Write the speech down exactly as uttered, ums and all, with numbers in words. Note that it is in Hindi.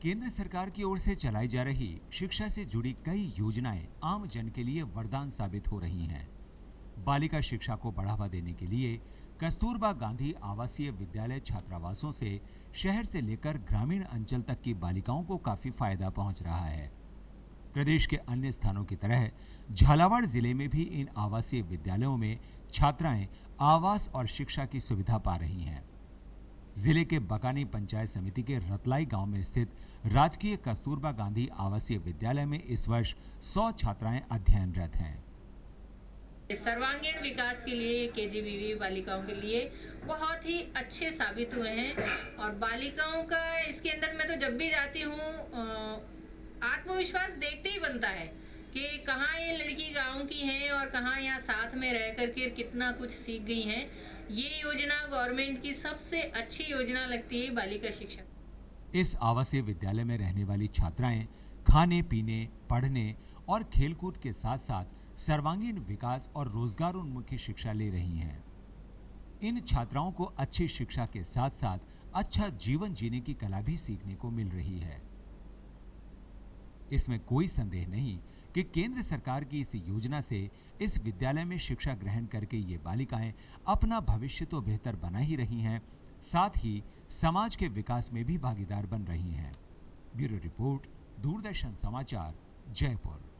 केंद्र सरकार की ओर से चलाई जा रही शिक्षा से जुड़ी कई योजनाएं आम जन के लिए वरदान साबित हो रही हैं। बालिका शिक्षा को बढ़ावा देने के लिए कस्तूरबा गांधी आवासीय विद्यालय छात्रावासों से शहर से लेकर ग्रामीण अंचल तक की बालिकाओं को काफी फायदा पहुंच रहा है। प्रदेश के अन्य स्थानों की तरह झालावाड़ जिले में भी इन आवासीय विद्यालयों में छात्राएं आवास और शिक्षा की सुविधा पा रही हैं। जिले के बकानी पंचायत समिति के रतलाई गांव में स्थित राजकीय कस्तूरबा गांधी आवासीय विद्यालय में इस वर्ष सौ छात्राएं अध्ययनरत हैं। सर्वांगीण विकास के लिए केजीबीवी बालिकाओं के लिए बहुत ही अच्छे साबित हुए हैं और बालिकाओं का इसके अंदर मैं तो जब भी जाती हूँ आत्मविश्वास देखते ही बनता है कि कहाँ ये लड़की गांव की हैं और कहाँ यहाँ साथ में रह करके कितना कुछ सीख गई हैं। ये योजना गवर्नमेंट की सबसे अच्छी योजना लगती है बालिका शिक्षा। इस आवासीय विद्यालय में रहने वाली छात्राएं खाने पीने, पढ़ने और खेलकूद के साथ साथ सर्वांगीण विकास और रोजगारोन्मुखी शिक्षा ले रही हैं। इन छात्राओं को अच्छी शिक्षा के साथ साथ अच्छा जीवन जीने की कला भी सीखने को मिल रही है। इसमें कोई संदेह नहीं कि केंद्र सरकार की इस योजना से इस विद्यालय में शिक्षा ग्रहण करके ये बालिकाएं अपना भविष्य तो बेहतर बना ही रही हैं, साथ ही समाज के विकास में भी भागीदार बन रही हैं। ब्यूरो रिपोर्ट, दूरदर्शन समाचार, जयपुर।